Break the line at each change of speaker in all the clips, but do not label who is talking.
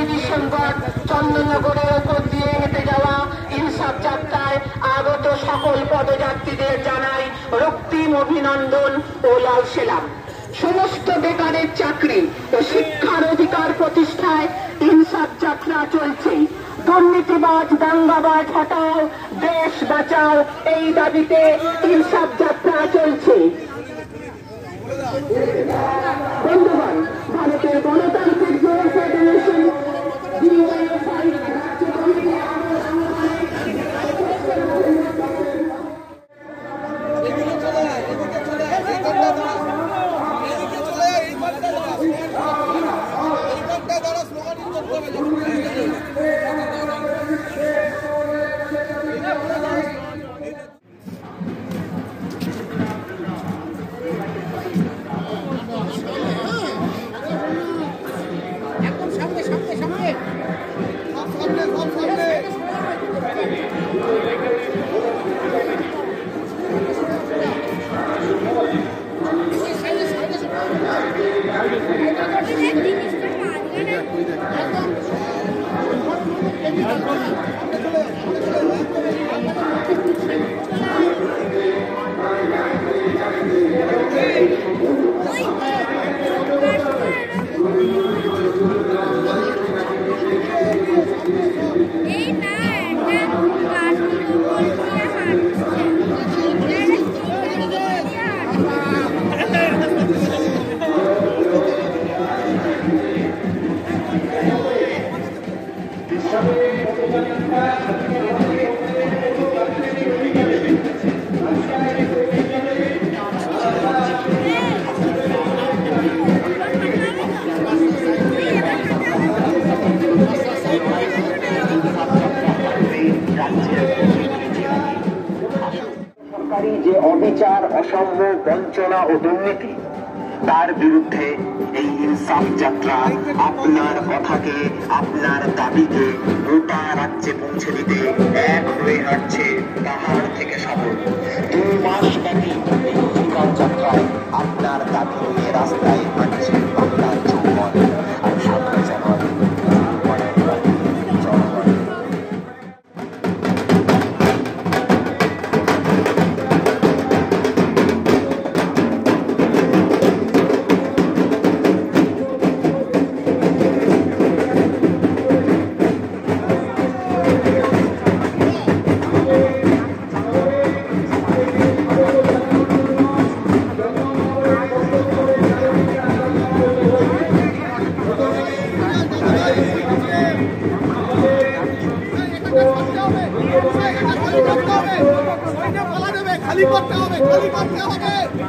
December চন্দননগরের উপর দিয়ে হেঁটে যাওয়া ইনসাফ যাত্রায় আগত সকল পদযাত্রীদের জানাই রক্তিম অভিনন্দন ও লাল সেলাম। সমস্ত বেকারের চাকরি ও শিক্ষার অধিকার প্রতিষ্ঠায় ইনসাফ যাত্রা চলছে। দুর্নীতিবাজ দাঙ্গাবাজ হটাও, দেশ বাঁচাও, এই দাবিতে ইনসাফ যাত্রা চলছে। বন্ধুগণ, ভারতের গণতান্ত্রিক জোর ফেডারেশন যে অবিচার, অসাম্য, বঞ্চনা ও দুর্নীতি, তার বিরুদ্ধে এই ইনসাফ যাত্রা আপনার কথাকে, আপনার দাবিকে গোটা রাজ্যে পৌঁছে দিতে এক হয়ে হাঁটছে পাহাড় থেকে সাগর। 2 মাস ব্যাপী এই অধিকার যাত্রায় আপনার দাবি নিয়ে রাস্তায় হাঁটছে বাংলার যৌবন। আর 7 জানুয়ারি খালি করতে হবে, খালি করতে হবে।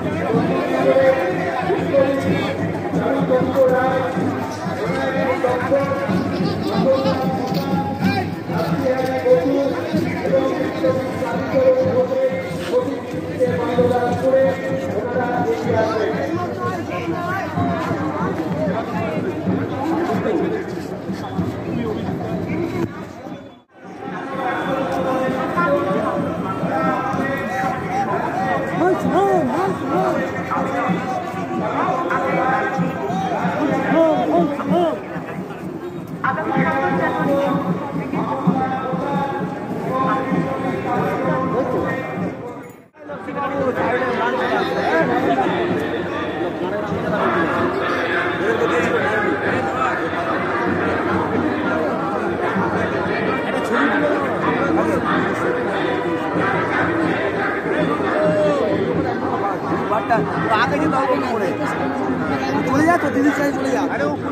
आगे जो चले जा तो दिल्ली से चले जा। अरे वो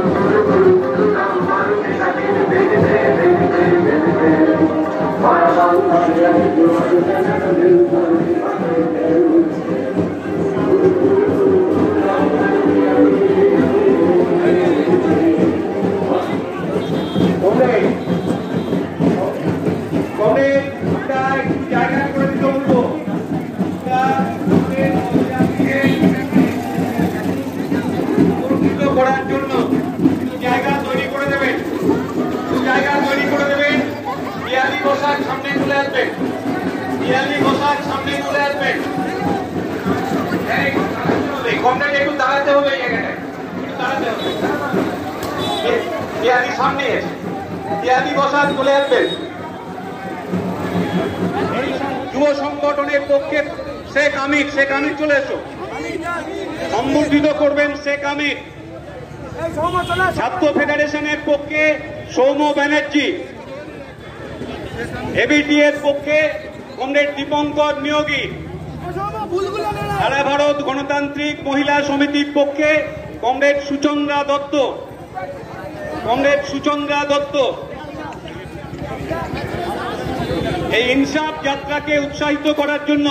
Bye.
পিয়ালি বসার সামনে চলে আসবেন। কমরেড একটু দাঁড়াতে হবে, এই জায়গাটায় একটু দাঁড়াতে হবে। পিয়ালি সামনে আছে, পিয়ালি বসার চলে আসবেন। যুব সংগঠনের পক্ষে শেখ আমির, শেখ আমির চলে এসো। সম্বর্ধিত করবেন শেখ আমির। ছাত্র ফেডারেশনের পক্ষে সৌম্য ব্যানার্জি, এবিটি এর পক্ষে কমরেড দীপঙ্কর নিয়োগী, সারা ভারত গণতান্ত্রিক মহিলা সমিতির পক্ষে কমরেড সুচন্দ্রা দত্ত, কমরেড সুচন্দ্রা দত্ত। এই ইনসাফ যাত্রাকে উৎসাহিত করার জন্য,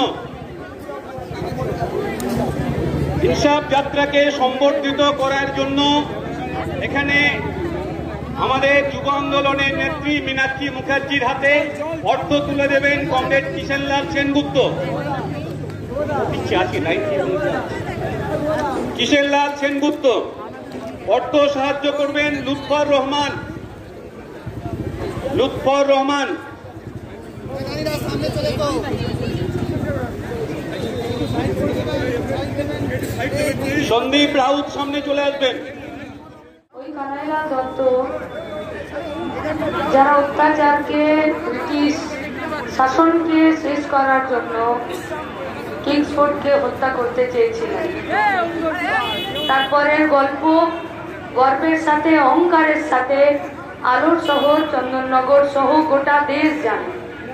ইনসাফ যাত্রাকে সম্বর্ধিত করার জন্য এখানে আমাদের যুব আন্দোলনের নেত্রী মীনাক্ষী মুখার্জির হাতে অর্থ তুলে দেবেন কমরেড কিষেনলাল সেনগুপ্ত। কিষেনলাল সেনগুপ্ত। অর্থ সাহায্য করবেন লুৎফর রহমান, লুৎফর রহমান। সন্দীপ রাউত সামনে চলে আসবেন।
ওই কানাইলাল দত্ত যারা অত্যাচারকে, ব্রিটিশ শাসনকে শেষ করার জন্য কিংসফোর্ডকে হত্যা করতে চেয়েছিলেন, তারপরের গল্প গর্বের সাথে, অহংকারের সাথে আলোর শহর চন্দননগর সহ গোটা দেশ জানে।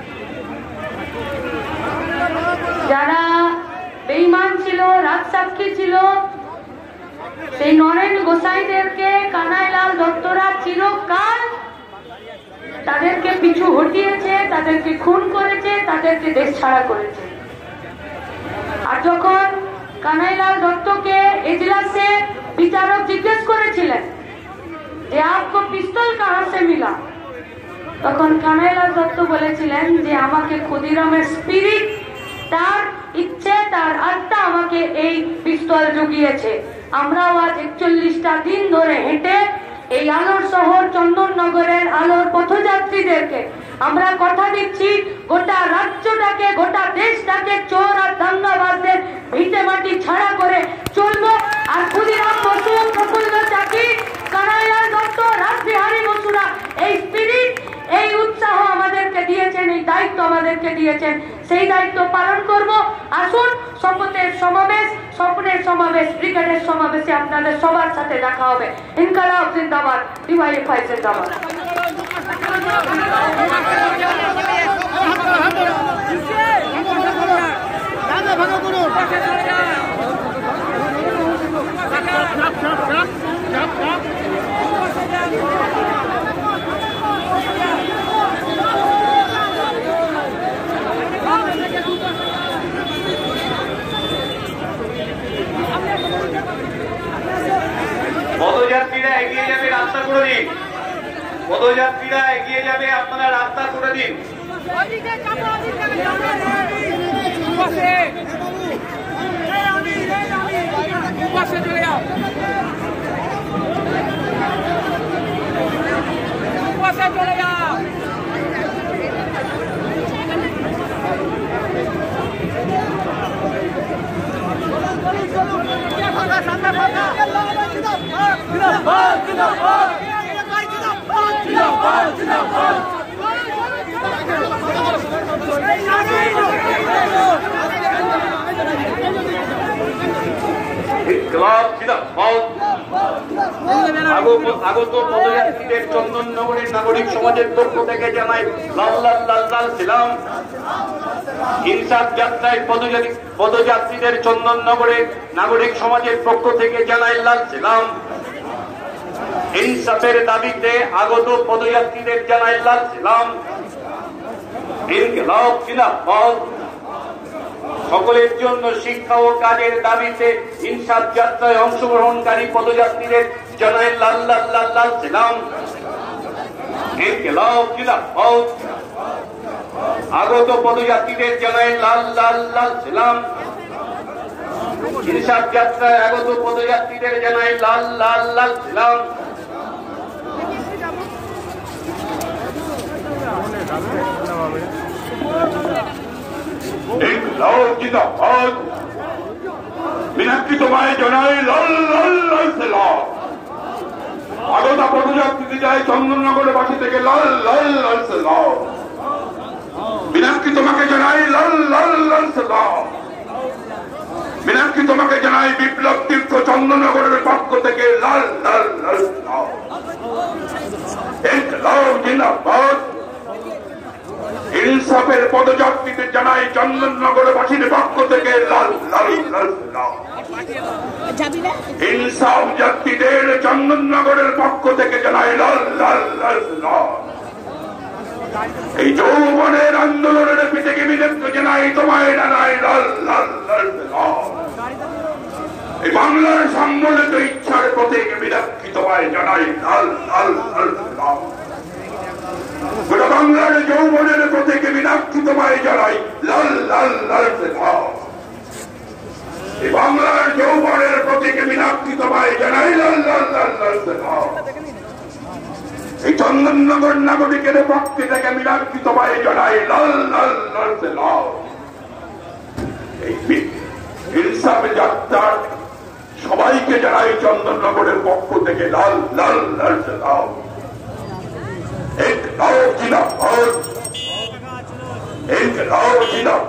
যারা বেঈমান ছিল, রাজসাক্ষী ছিল, সেই নরেন গোসাইদেরকে কানাইলাল দত্তরা চিরকাল তাদেরকে পিছু হটিয়েছে, তাদেরকে খুন করেছে, তাদেরকে দেশ ছাড়া করেছে। আর যখন কানাইলাল দত্তকে এজলাসে বিচারক জিজ্ঞেস করেছিলেন যে আপকো পিস্তল কাহা সে মিলা, তখন কানাইলাল দত্ত বলেছিলেন যে আমাকে ক্ষুদিরামের স্পিরিট, তার ইচ্ছে, তার আত্মা আমাকে এই পিস্তল জুগিয়েছে। আমরাও আজ 41টা দিন ধরে হেঁটে এই আলোর শহর চন্দননগরের আলোর পথযাত্রীদেরকে আমরা কথা দিচ্ছি, গোটা রাজ্যটাকে, গোটা দেশটাকে চোর আর দাঙ্গাবাজদের ভিটে মাটি ছাড়া করে চলবো। আর ক্ষুদিরাম বসু, প্রফুল্ল চাকি, কানাইলাল দত্ত, রাসবিহারী বসুরা এই স্পিরিট, এই উৎসাহ আমাদেরকে দিয়েছেন, এই দায়িত্ব আমাদেরকে দিয়েছেন, সেই দায়িত্ব পালন করব। আসুন শপথের সমাবেশ, স্বপ্নের সমাবেশ, ব্রিগেডের সমাবেশে আপনাদের সবার সাথে দেখা হবে। ইনকালাব জিন্দাবাদ, ডিওয়াইএফআই জিন্দাবাদ।
পদযাত্রীরা এগিয়ে যাবে, রাস্তা করে দিন। পদযাত্রীরা এগিয়ে যাবে, আপনারা রাস্তা করে দিন।
চলে যা।
আগত পদযাত্রীদের চন্দননগরের নাগরিক সমাজের পক্ষ থেকে জানাই লাল লাল লাল লাল সালাম। ইনসাফ যাত্রায় পদযাত্রীদের চন্দননগরের নাগরিক সমাজের পক্ষ থেকে জানাই লাল সালাম। ইনসাফের দাবিতে আগত পদযাত্রীদের জানাই লাল সালাম। ইনকিলাব জিন্দাবাদ। সকলের জন্য শিক্ষা ও কাজের দাবিতে ইনসাফ যাত্রায় অংশগ্রহণকারী পদযাত্রীদের জানাই লাল লাল লাল লাল সালাম। ইনকিলাব জিন্দাবাদ। আগত পদযাত্রীদের জানাই লাল লাল লাল সালাম। ইনসাফ যাত্রায় আগত পদযাত্রীদের জানাই লাল লাল লাল সালাম। জিন্দাবাদ। মীনাক্ষী তোমায় জানাই লাল লাল লাল সেলাম। আগতা পদযাত্রীতে যায় চন্দননগরের বাসী থেকে লাল লাল লাল সেলাম। মীনাক্ষী তোমাকে জানাই লাল লাল লাল সেলাম। মীনাক্ষী তোমাকে জানাই বিপ্লব তীর্থ চন্দননগরের পক্ষ থেকে লাল লাল লাল সেলাম। ইনকলাব জিন্দাবাদ। ইনসাফের পদযাত্রীতে জানাই চন্দননগরের বাসীর পক্ষ থেকে লাল লাল লাল সেলাম। ইনসাফ যাত্রীদের চন্দননগরের পক্ষ থেকে জানাই লাল লাল লাল সেলাম। এই যৌবনের আন্দোলনের পিঠে বিদগ্ধ জানাই তোমায় জানাই লাল লাল লাল সেলাম। এই বাংলার সম্মিলিত ইচ্ছার প্রতীক মীনাক্ষী তোমায় জানাই লাল লাল লাল সেলাম। গোটা বাংলার যৌবনের প্রতীক মীনাক্ষী তোমায় জানাই লাল লাল লাল সেলাম। এই বাংলার যৌবনের প্রতীক মীনাক্ষী তোমায় জানাই লাল লাল লাল লাল সেলাম। এই চন্দননগর নাগরিকের পক্ষে থেকে মীনাক্ষী তোমায় জানাই লাল লাল লাল সেলাম। এই ইনসাফ যাত্রার সবাইকে জানাই চন্দননগরের পক্ষ থেকে লাল লাল লাল সেলাম। ইনকলাব জিন্দাবাদ। ইনকলাব জিন্দাবাদ।